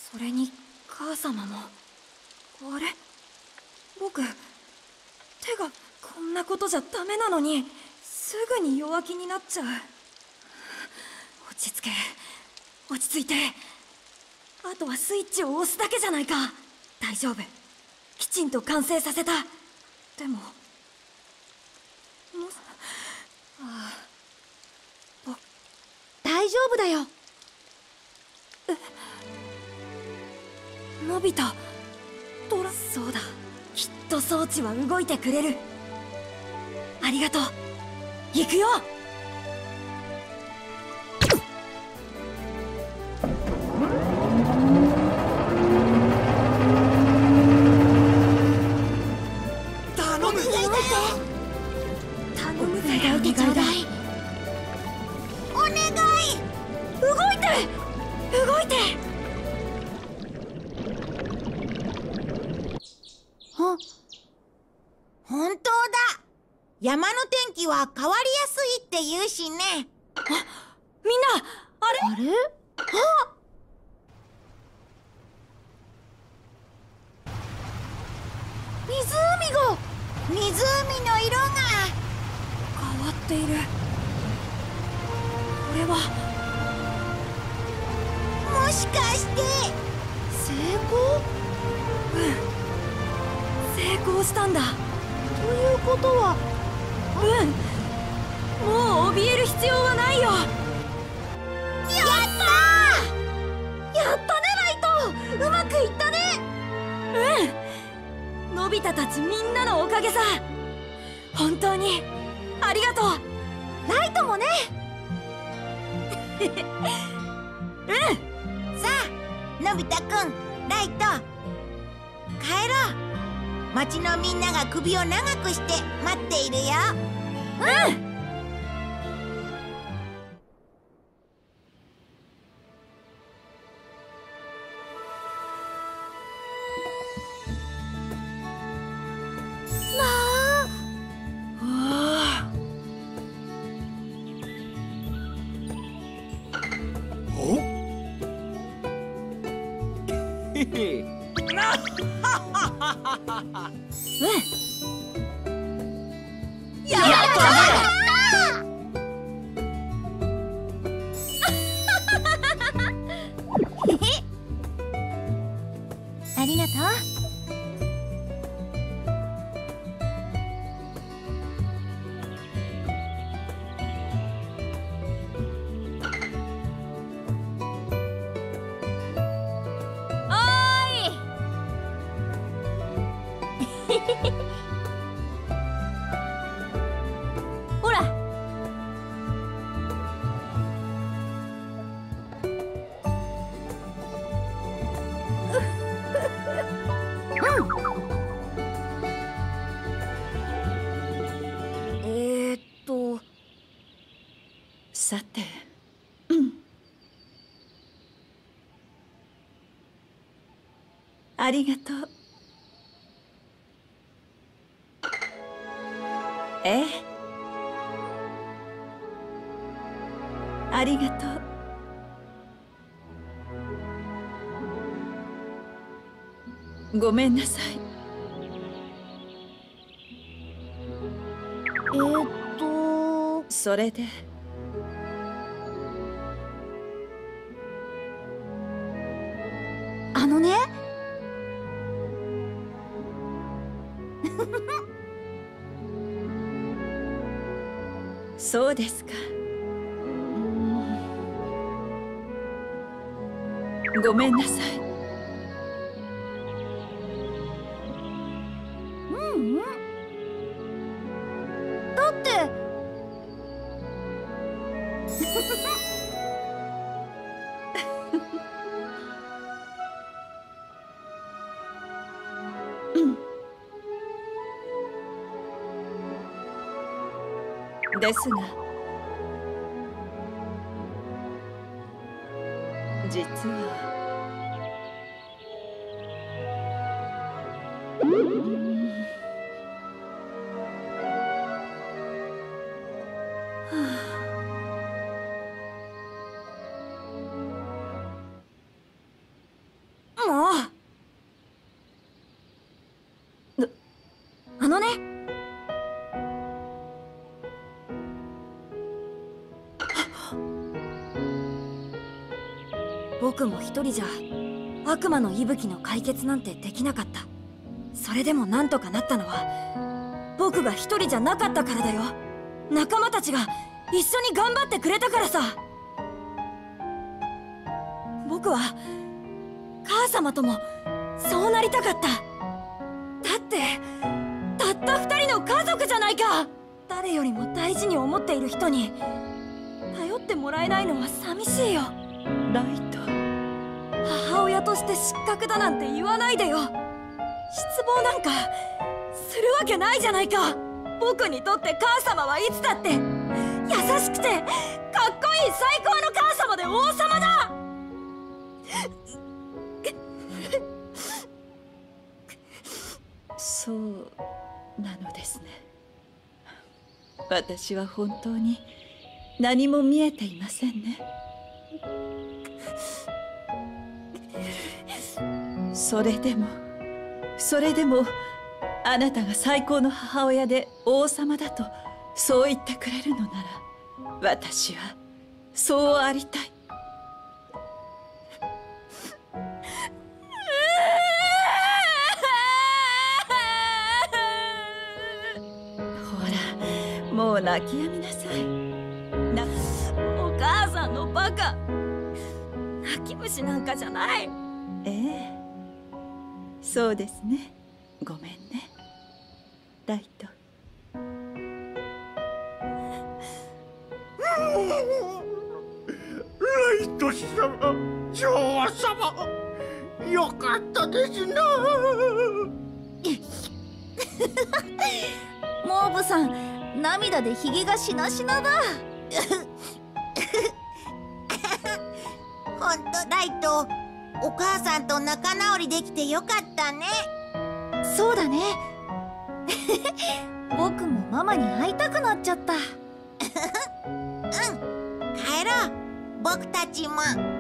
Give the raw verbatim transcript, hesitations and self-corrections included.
それに母様も。あれ、僕手がこんなことじゃダメなのにすぐに弱気になっちゃう。落ち着け、落ち着いて。あとはスイッチを押すだけじゃないか。大丈夫、きちんと完成させた。でももああ、 大丈夫だよ。 え、のび太、ドラ。そうだ、きっと装置は動いてくれる。ありがとう。行くよ。 頼む。 頼むぜ、お願いだ。 お願い。 動いて動いて。 あ、 本当だ。山の天気は変わりやすいって言うしね。 あ、みんな、あれあれ？ あ、 湖が。 湖の色が変わっている。これはもしかして成功？ うん、成功したんだ。 ということは。 うん、もう怯える必要はないよ。 やったー。 やったね、ライト。うまくいったね。 うん、のび太たちみんなのおかげさ。本当にありがとう。 ライトもね。 うん。 さあ、のび太くん、ライト、帰ろう。町のみんなが首を長くして待っているよ。 うん。 やったありがとう。ほら。 えーっとさて、ありがとう。ええ、ありがとう。ごめんなさい。 えーっとそれであのね。 そうですか。ごめんなさい。 うんうん。だってですが、実はね。僕も一人じゃ悪魔の息吹の解決なんてできなかった。それでもなんとかなったのは僕が一人じゃなかったからだよ。仲間たちが一緒に頑張ってくれたからさ。僕は母様ともそうなりたかった。だってたった二人の家族じゃないか。誰よりも大事に思っている人に頼ってもらえないのは寂しいよ。 ライト。 母親として失格だなんて言わないでよ。失望なんかするわけないじゃないか。僕にとって母様はいつだって優しくてかっこいい最高の母様で王様だ。 そうなのですね。私は本当に何も見えていませんね。それでもそれでもあなたが最高の母親で王様だとそう言ってくれるのなら、私はそうありたい。ほら、もう泣きやみなさい。なお母さんのバカ。泣き虫なんかじゃない。 ええ、そうですね。ごめんね、ライト。 ライト様、女王様、よかったですな。 モーブさん、涙でひげがしなしなだ。 ほんとライト、お母さんと仲直りできてよかったね。 そうだね。僕もママに会いたくなっちゃった。 うん、帰ろう、僕たちも。